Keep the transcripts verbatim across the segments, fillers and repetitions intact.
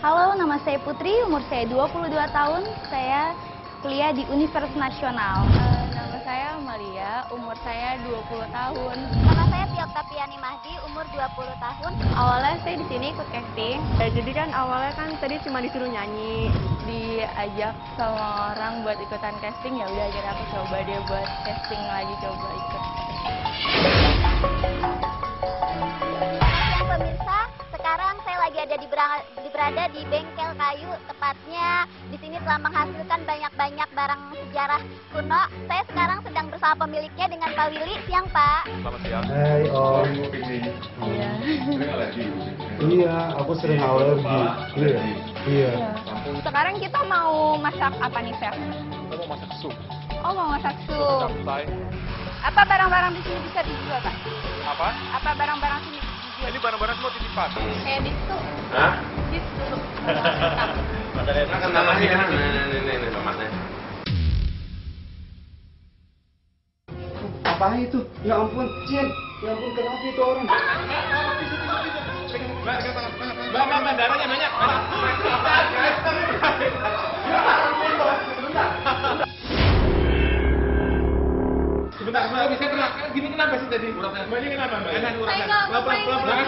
Halo, nama saya Putri, umur saya dua puluh dua tahun. Saya kuliah di Universitas Nasional. Uh, nama saya Malia, umur saya dua puluh tahun. Nama saya Tioktapiani Mahdi, umur dua puluh tahun. Awalnya saya di sini ikut casting. Ya, jadi kan awalnya kan tadi cuma disuruh nyanyi, diajak sama orang buat ikutan casting. Ya udah, akhirnya aku coba deh buat casting lagi, coba ikut. Ya pemirsa, sekarang saya lagi ada di, berada, di berada di bengkel kayu, tepatnya di sini telah menghasilkan banyak-banyak barang sejarah kuno. Saya sekarang sedang bersama pemiliknya dengan Pak Willy. Siang, Pak. Selamat siang. Hai Om. Iya. Iya, aku sering alergi. Iya. Iya. Sekarang kita mau masak apa nih, Chef? Kita mau masak sup. Oh, mau masak sup. Capcay. Apa barang-barang di sini bisa dijual, Pak? Apa? Apa barang-barang sini dijual? Ini barang-barang semua titipan. Kayak di situ. Hah? Di situ. Mata lihat kan namanya kan ini ini ini tomatnya. Apa itu? Ya ampun, Cien. Ya ampun, kenapa itu orang? Mbak, mbak, mbak, darahnya banyak. Sebentar, mbak, bisa kena. Gini kenapa sih tadi? Mbak, ini kenapa, mbak? Enak, uratnya. Pelan-pelan, pelan-pelan.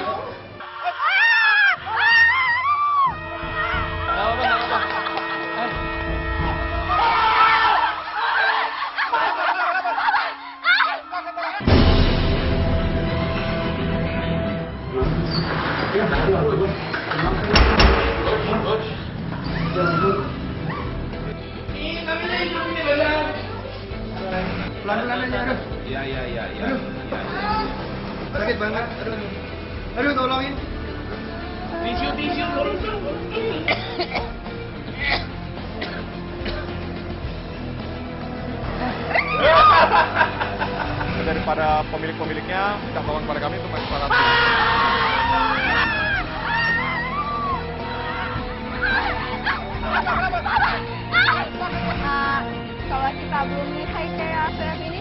Pelan-pelan aja, aduh. Iya, iya, iya, iya. Aduh. Sakit banget, aduh. Aduh, tolongin. Tisu, tisu. Daripada pemilik-pemiliknya, minta tolong kepada kami untuk masuk para Nah, kalau kita belum nikahi kayak Chef ini,